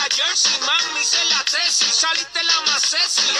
jersey, mami, hice la tesis, saliste la más sexy.